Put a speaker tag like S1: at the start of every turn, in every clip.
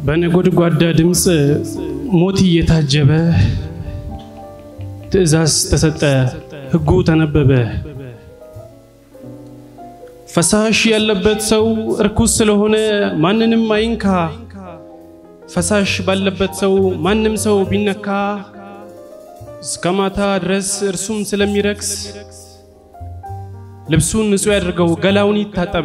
S1: በነጎድጓዳ ድምጽ ሞት እየታጀበ ትእዛዝ ተሰጠ ህጉ ተነበበ ፈሳሽ ያለበት ሰው እርኩስ ስለሆነ ማንንም አይንካ ፈሳሽ ባለበት ሰው ማንንም ሰው ቢነካ እስከማታ ድረስ እርሱም ስለሚረክስ ልብሱን ንጹህ ያድርገው ገላውን ይታጠብ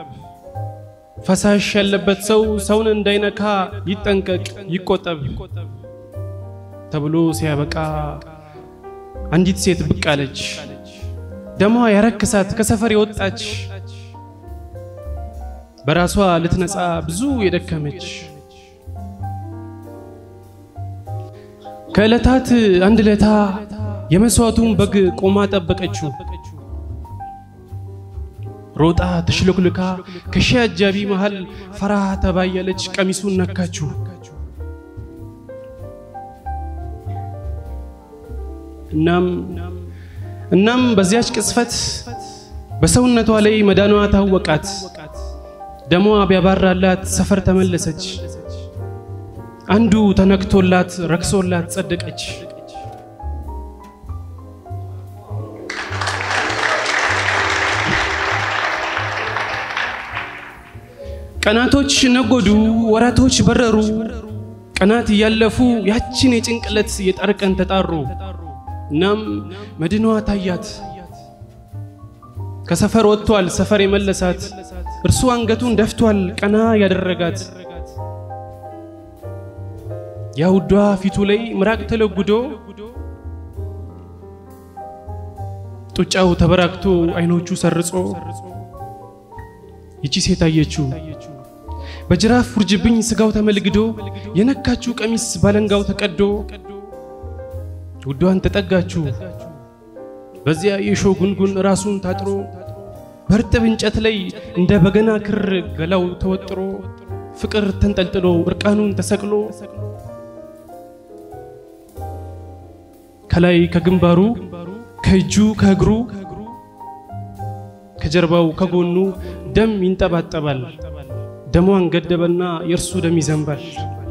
S1: ፈሳሽ ያለበት ሰው ሰውን እንዳይነካ ይጠንቀቅ ይቆጠብ ተብሎ ሲያበቃ አንዲት ሴት ብቅ አለች ደሟ ያረከሳት ከሰፈር የወጣች በራሷ ልትነጻ ብዙ የደከመች ከዕለታት አንድ ለታ የመስዋዕቱን በግ ቆማ ጠበቀችው ሮጣ ተሽለክልካ ከሻጃቢ መሃል ፈራ ተባየለች ቀሚሱን ነካችው እናም በዚያች ቅስፈት በሰውነቷ ላይ መዳኗ ታወቃት ደሟ ቢያባራላት ሰፈር ተመለሰች አንዱ ተነክቶላት ረክሶላት ጸደቀች ቀናቶች ነጎዱ ወራቶች በረሩ ቀናት ያለፉ ያችን የጭንቅለት የጠርቀን ተጣሩ እናም መድኗ ታያት ከሰፈር ወጥቷል ሰፈር የመለሳት እርሱ አንገቱን ደፍቷል ቀና ያደረጋት ያውዷ ፊቱ ላይ ምራቅ ተለጉዶ ጡጫው ተበራክቶ አይኖቹ ሰርጾ ይቺ ሴት አየችው በጅራፍ ፍርጅብኝ ስጋው ተመልግዶ የነካችው ቀሚስ ባለንጋው ተቀዶ ውዷን ተጠጋችው በዚያ የሾ ጉንጉን ራሱን ታጥሮ በርጥብ እንጨት ላይ እንደ በገና ክር ገላው ተወጥሮ ፍቅር ተንጠልጥሎ እርቃኑን ተሰቅሎ ከላይ ከግንባሩ ከእጁ ከእግሩ ከጀርባው ከጎኑ ደም ይንጠባጠባል ደሟን ገደበና የርሱ ደም ይዘንባል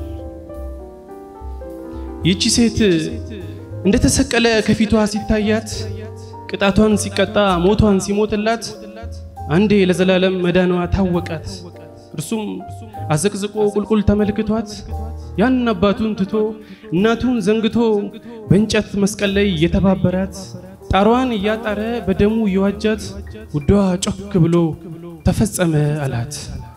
S1: ይቺ ሴት እንደ ተሰቀለ ከፊቷ ሲታያት ቅጣቷን ሲቀጣ ሞቷን ሲሞትላት አንዴ ለዘላለም መዳኗ ታወቃት እርሱም አዘቅዝቆ ቁልቁል ተመልክቷት ያን አባቱን ትቶ እናቱን ዘንግቶ በእንጨት መስቀል ላይ የተባበራት ጣሯን ያጣረ በደሙ ይዋጃት ውዷ ጮክ ብሎ ተፈጸመ አላት